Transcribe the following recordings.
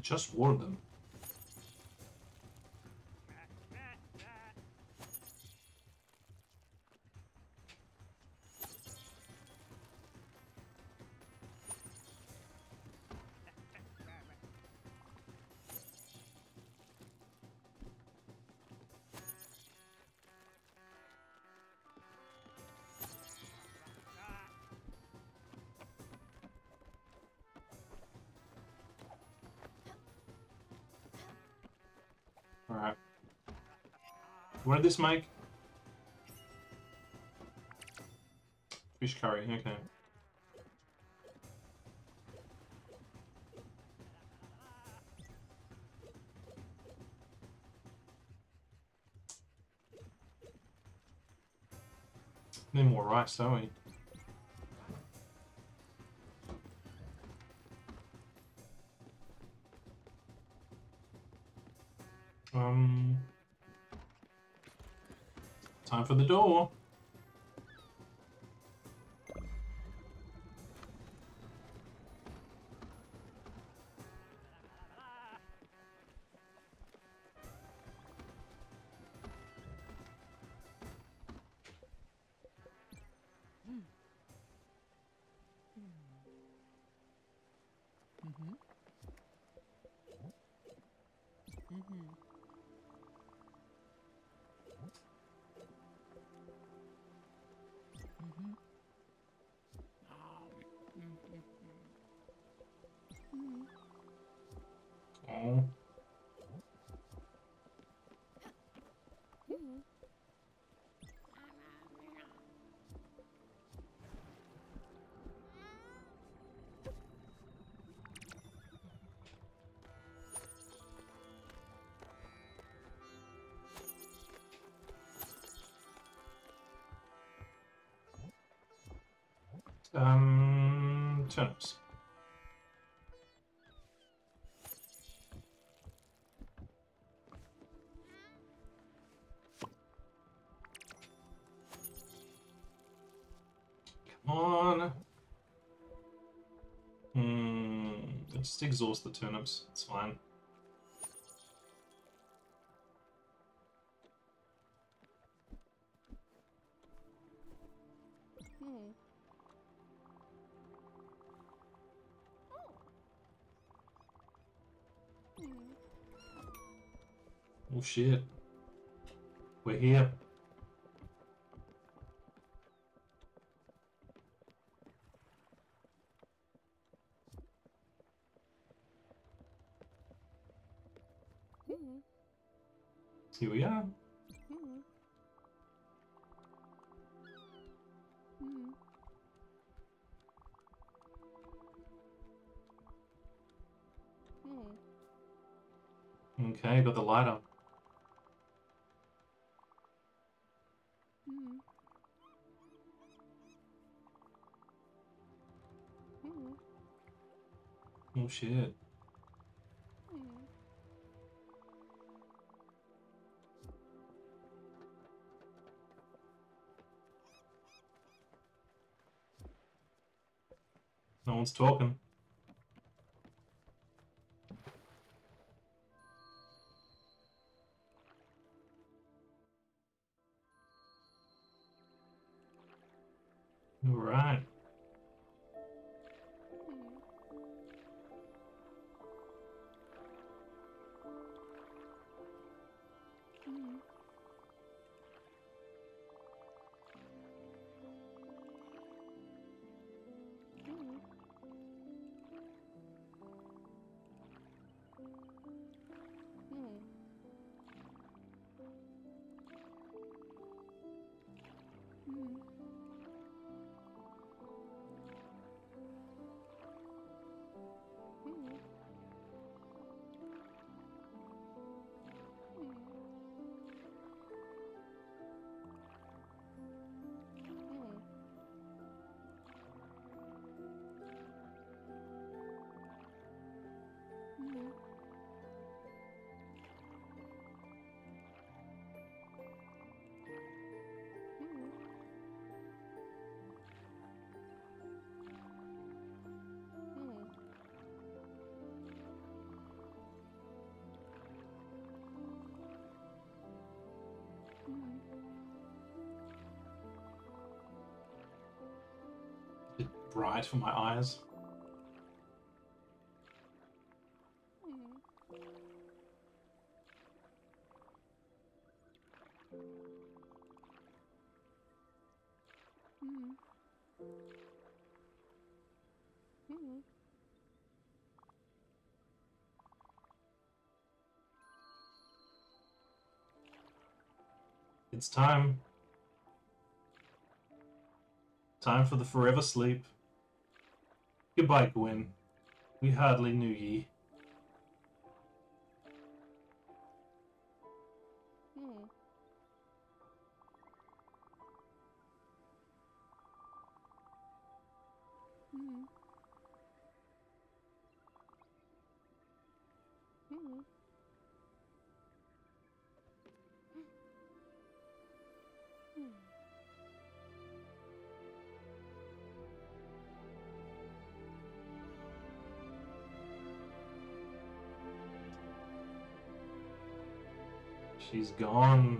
just watered them. Alright. What did this make? Fish curry, okay. Need more rice, don't we? Time for the door. Oh. Turnips. Come on. Just exhaust the turnips. It's fine. Oh shit. We're here. Here we are. Okay, got the light up. Oh shit. No one's talking. All right. bright for my eyes. It's time. Time for the forever sleep. Goodbye, Gwen. We hardly knew ye. She's gone.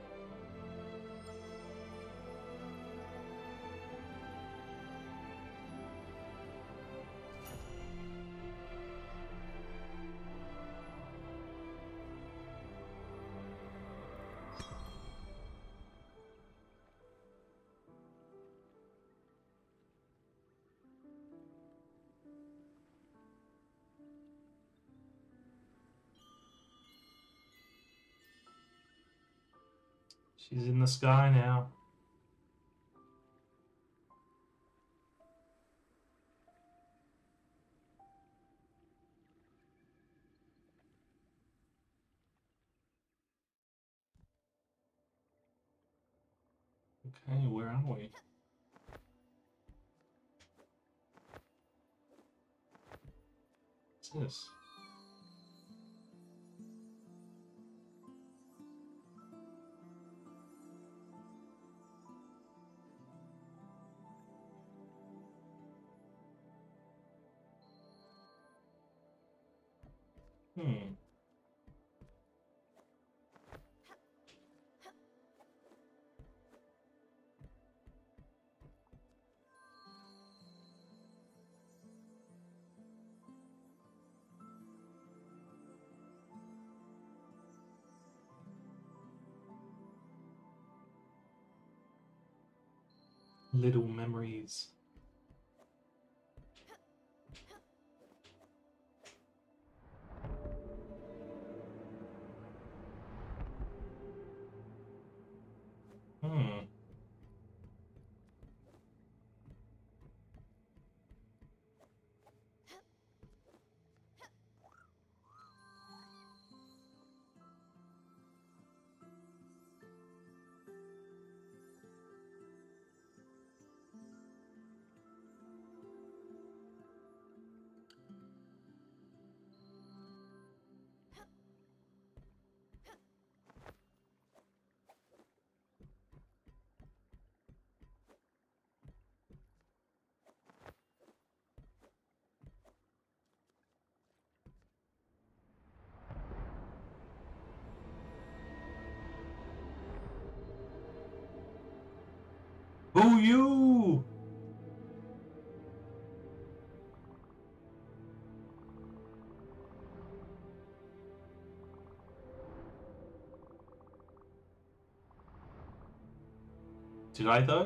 She's in the sky now. Okay, where are we? What's this? Little memories. Boo you! Did I though?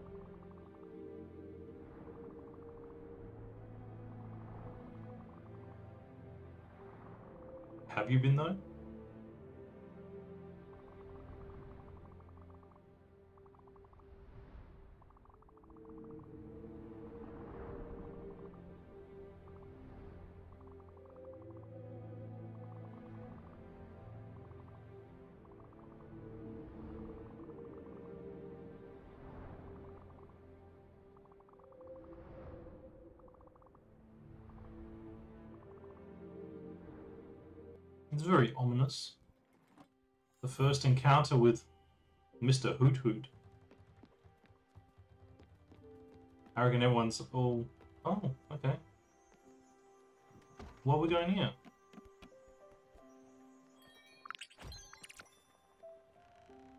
Have you been though? It's very ominous. The first encounter with Mr. Hoot Hoot. I reckon everyone's all... Oh, okay. What are we going here?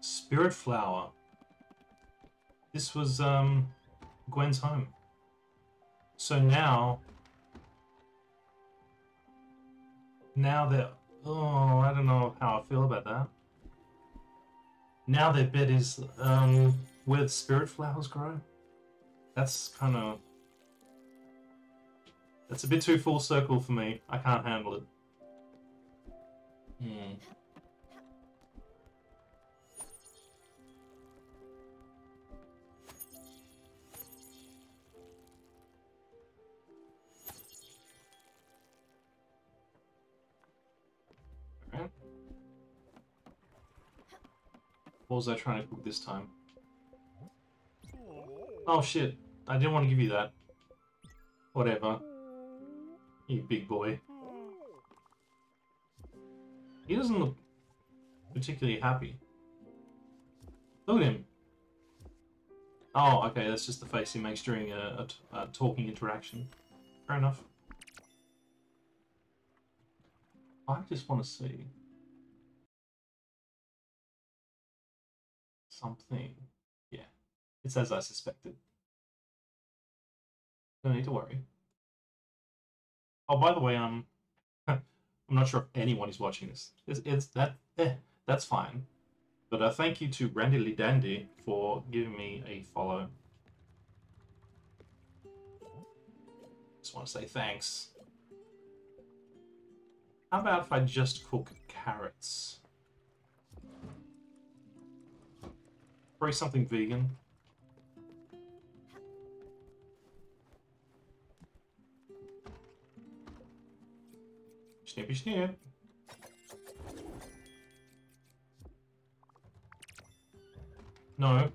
Spiritfarer. This was, Gwen's home. So now they're... Oh, I don't know how I feel about that. Now their bed is where the spirit flowers grow. That's kind of... That's a bit too full circle for me. I can't handle it. Alright. What was I trying to cook this time? Oh shit, I didn't want to give you that. Whatever. You big boy. He doesn't look particularly happy. Look at him. Oh, okay, that's just the face he makes during a talking interaction. Fair enough. I just want to see something. Yeah, it's as I suspected. Don't need to worry. Oh, by the way, I'm not sure if anyone is watching this. That's fine. But thank you to Randy Dandy for giving me a follow. Just want to say thanks. How about if I just cook carrots? Probably something vegan. Snippy snip. No.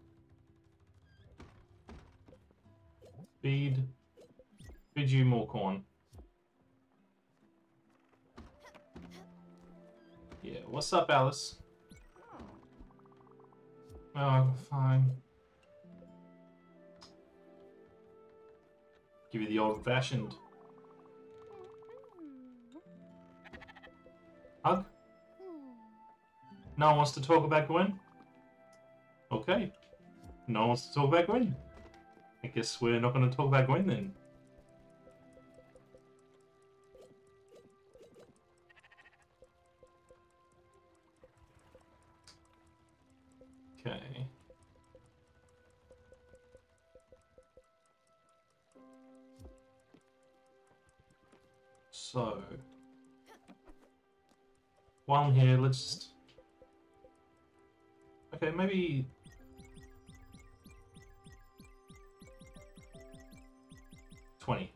Feed you more corn. Yeah, what's up, Alice? Oh, fine. Give you the old-fashioned hug. No one wants to talk about Gwen? Okay. No one wants to talk about Gwen. I guess we're not going to talk about Gwen then. Okay. So, while I'm here, let's just... Okay, maybe... 20.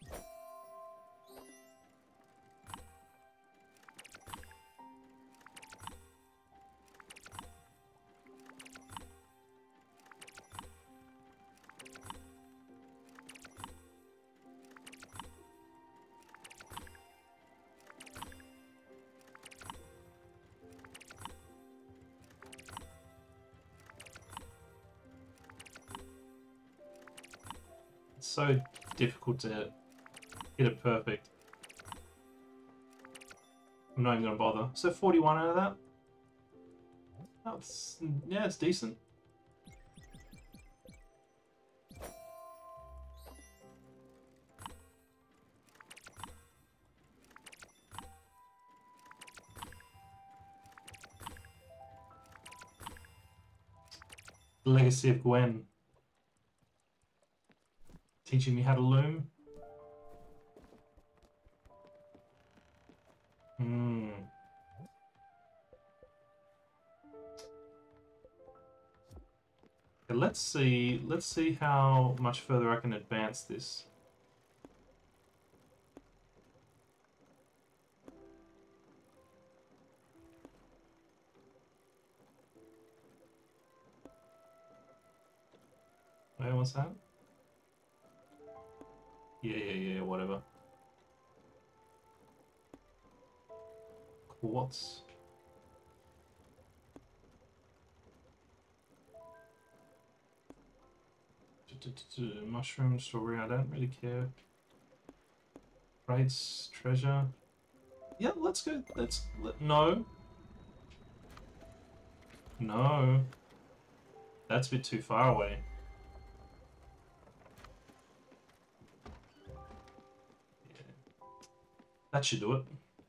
It's so difficult to hit it perfect. I'm not even going to bother. So 41 out of that? That's, yeah, it's decent. The Legacy of Gwen. Teaching me how to loom. Okay, let's see how much further I can advance this. Wait, what's that? Yeah, whatever. Quartz. Mushroom, strawberry, I don't really care. Crates, treasure. Yeah, let's go. No. No. That's a bit too far away. That should do it.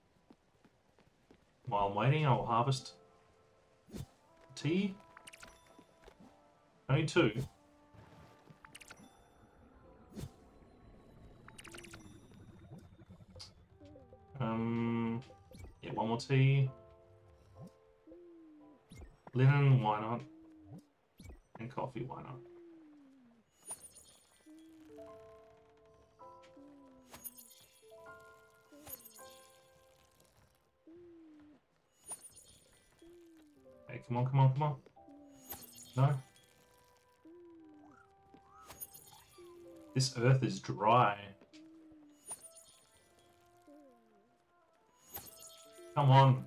While I'm waiting, I'll harvest tea. Only 2. Yeah, 1 more tea. Linen, why not? And coffee, why not? Hey, come on, come on, come on. No? This earth is dry. Come on.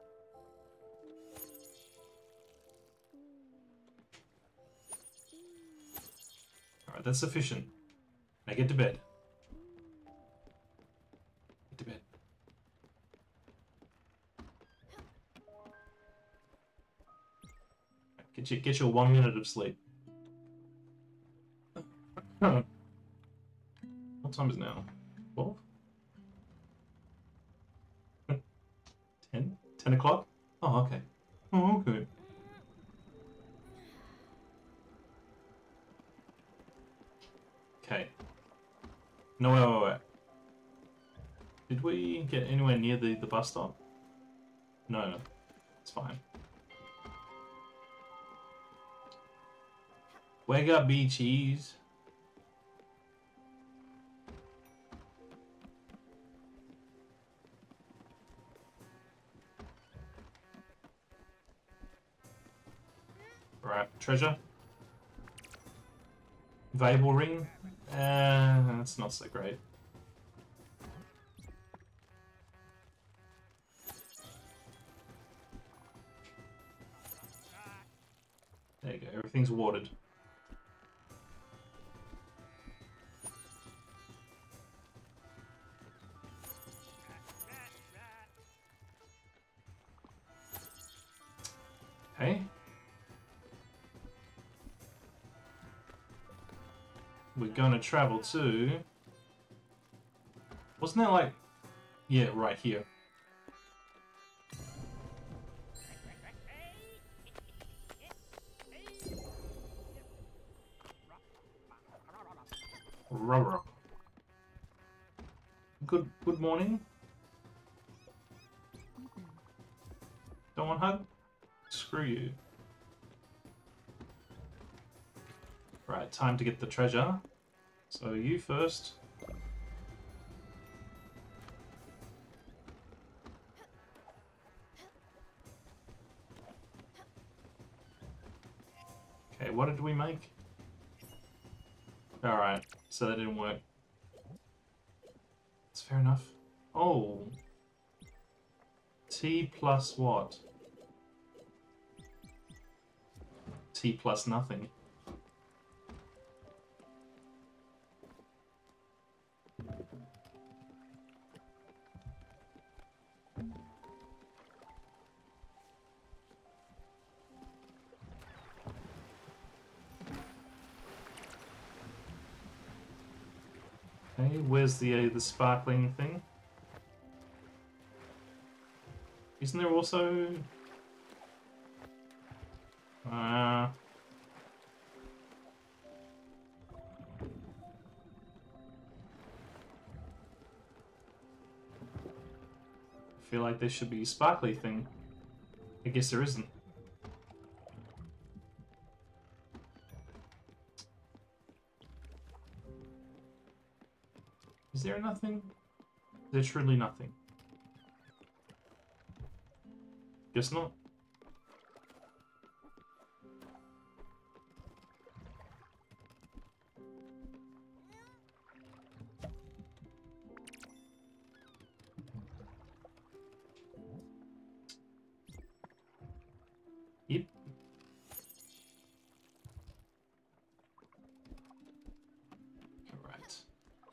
Alright, that's sufficient. Now get to bed. Get to bed. Get your 1 minute of sleep. What time is it now? 12? 10? 10 o'clock? Oh, okay. Oh, okay. Okay. No, wait. Did we get anywhere near the bus stop? No. It's fine. Wake up, cheese. Right, treasure. Valuable ring. That's not so great. There you go, everything's watered. Okay. We're gonna travel to... Wasn't there like... Yeah, right here. Rubber. Good morning. Don't want a hug? Screw you. Right, time to get the treasure. So you first. Okay, what did we make? Alright, so that didn't work. That's fair enough. Oh. T plus what? T plus nothing. Okay, where's the sparkling thing? Isn't there also... I feel like there should be a sparkly thing. I guess there isn't. Is there nothing? There's truly nothing. Guess not. Yep. Alright.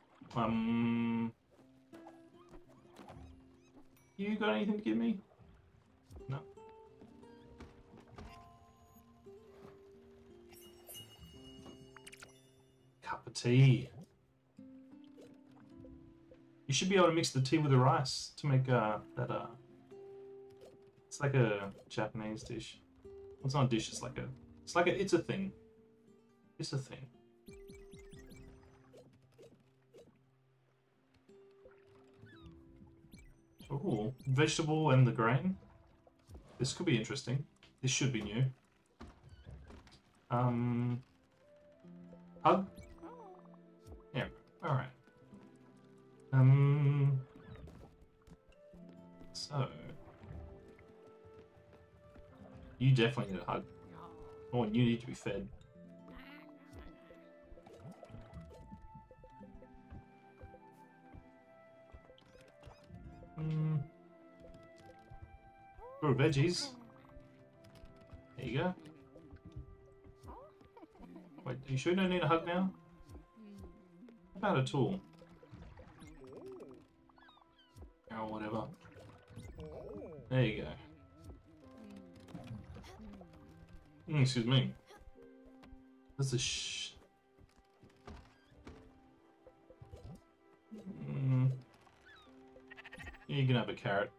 You got anything to give me? No. Cup of tea. You should be able to mix the tea with the rice to make that. It's like a Japanese dish. It's not a dish. It's like a. It's like a. It's a thing. It's a thing. Ooh, vegetable and the grain. This could be interesting. This should be new. Hug? Yeah, alright. So... You definitely need a hug. Oh, and you need to be fed. Grow veggies. There you go. Wait, are you sure you don't need a hug now? How about a tool? Or whatever. There you go. Excuse me. This is you can have a carrot.